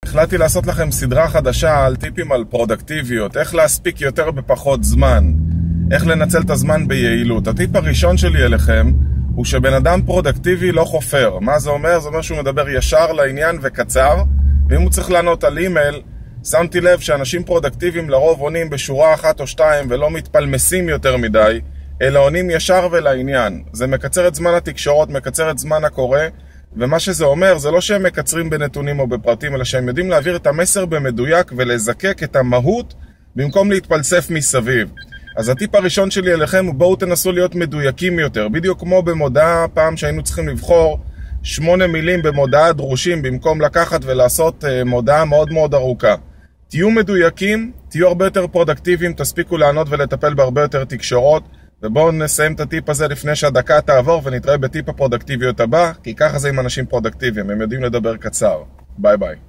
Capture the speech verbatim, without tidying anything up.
החלטתי לעשות לכם סדרה חדשה על טיפים על פרודקטיביות, איך להספיק יותר בפחות זמן, איך לנצל את הזמן ביעילות. הטיפ הראשון שלי אליכם הוא שבן אדם פרודקטיבי לא חופר. מה זה אומר? זה אומר שהוא מדבר ישר לעניין וקצר, ואם הוא צריך לענות על אימייל, שמתי לב שאנשים פרודקטיביים לרוב עונים בשורה אחת או שתיים ולא מתפלמסים יותר מדי, אלא עונים ישר ולעניין. זה מקצר את זמן התקשורת, מקצר את זמן הקורא, ומה שזה אומר זה לא שהם מקצרים בנתונים או בפרטים, אלא שהם יודעים להעביר את המסר במדויק ולזקק את המהות במקום להתפלסף מסביב. אז הטיפ הראשון שלי אליכם הוא בואו תנסו להיות מדויקים יותר, בדיוק כמו במודעה פעם שהיינו צריכים לבחור שמונה מילים במודעה דרושים במקום לקחת ולעשות מודעה מאוד מאוד ארוכה. תהיו מדויקים, תהיו הרבה יותר פרודקטיביים, תספיקו לענות ולטפל בהרבה יותר תקשורות, ובואו נסיים את הטיפ הזה לפני שהדקה תעבור ונתראה בטיפ הפרודקטיביות הבא, כי ככה זה עם אנשים פרודקטיביים, הם יודעים לדבר קצר. ביי ביי.